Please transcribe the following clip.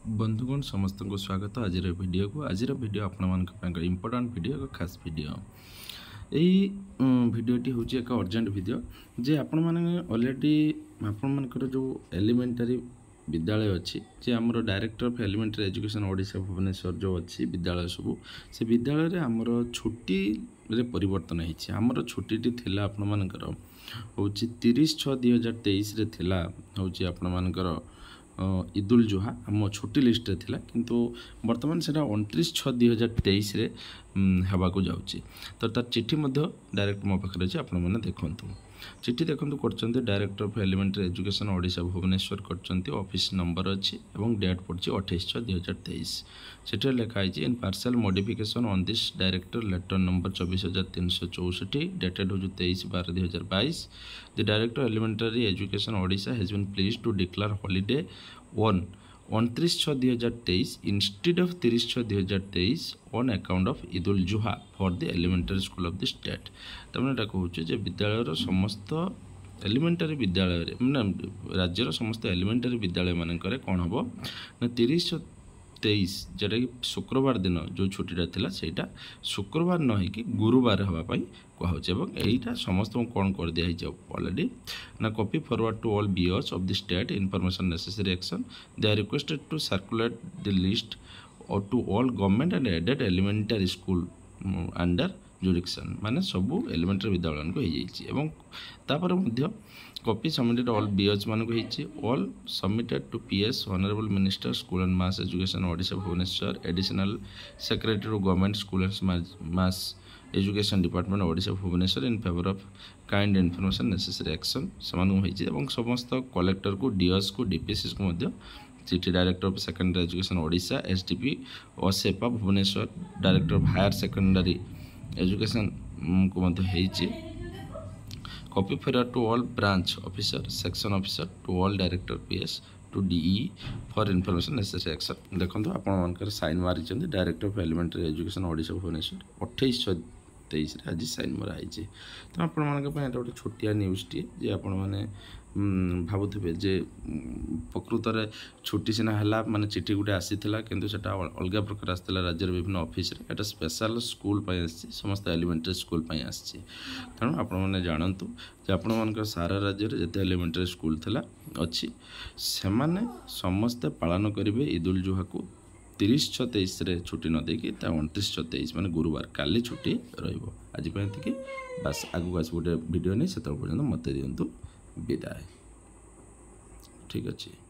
बंधुगण समस्त को स्वागत आज वीडियो को आज वीडियो आपण इम्पोर्टाट वीडियो एक खास वीडियो यही भिडियोटी हूँ एक अर्जेंट वीडियो जे आपण मैंने ऑलरेडी आपंकर जो एलिमेंटारी विद्यालय अच्छी जे आमर director of elementary education Odisha Bhubaneswar जो अच्छी विद्यालय सब से विद्यालय रे आमर छुट्टी रे परिवर्तन होती आमर छुट्टी थिला आपण मानकर हूँ 30/6/2023 रे थिला हूँ आपण मानकर ईद-उल-जुहा आम छुट्टी लिस्ट रे थिला किंतु वर्तमान से 29/6/2023 रे हवा को जाउची तो तार चिट्ठी डायरेक्ट मो पाखे अच्छे आपण मैंने देखूँ चिट्ठी देखो कर director of elementary education Odisha Bhubaneswar कर ऑफिस नंबर अच्छी और डेट पड़ी 28/6/2023 से लिखाई in partial modification on this director letter number 24,364 dated हो 23/12/2022 the director elementary education Odisha has been pleased to declare holiday on 29/6/2023 instead of 30/6/2023 on account of Eid ul Zuha for the elementary school of the state तमें कहूँ जे विद्यालय समस्त एलिमेंटारी विद्यालय मैंने राज्यर समस्त एलिमेंटारी विद्यालय मानक कौन हम ना 30/6/23 जोटा कि शुक्रवार दिन जो छुट्टीटा थिला सेटा शुक्रवार न होकि गुरुवार हवाई कहूँ यहीटा समस्त कौन कर दिया ऑलरेडी ना copy forward to all BEOs of the state information necessary action they are requested to circulate the list और to all government and aided elementary school under jurisdiction माने सबू एलिमेंटारी विद्यालय को हो जापर कॉपी सबमिटेड ऑल बीओज मान को all submitted to PS honourable minister school and mass education Odisha Bhubaneswar additional secretary to government school and mass education department Odisha Bhubaneswar in favour of kind information necessary action से समस्त collector को DEOs को DPC को चिठी director of secondary education Odisha SDP और SEPA Bhubaneswar director of higher secondary education को copy fair to all branch officer section officer to all director PS to DE for information necessary action देखो आपण sign मारी director of elementary education Odisha Bhubaneswar 28/6/23 आज sign मराई तो आपण गोटे छोटिया न्यूज़टी जे आपण मैंने भावुवे जे प्रकृत में छुट्टी सीना है माने चिठी गुटे आसी किंतु सेटा अलग प्रकार आसाला राज्य विभिन्न ऑफिस रे एटा स्पेशल स्कूल समस्त एलिमेंटारी स्कूल आसी तेणु आपण मैंने जानतु जे आपण मान सारा राज्य में जिते एलिमेंटारी स्कूल थिला अच्छी से माने समस्ते पालन करेंगे ईद-उल-जुहा को 30/6/23 रे छुट्टी न देकी 29/6/23 माने गुरुवार काली छुट्टी रहिबो आज कि बस आगु आस गोटे वीडियो नहीं से पर्यटन मत दिंतु विदाय ठीक अच्छे।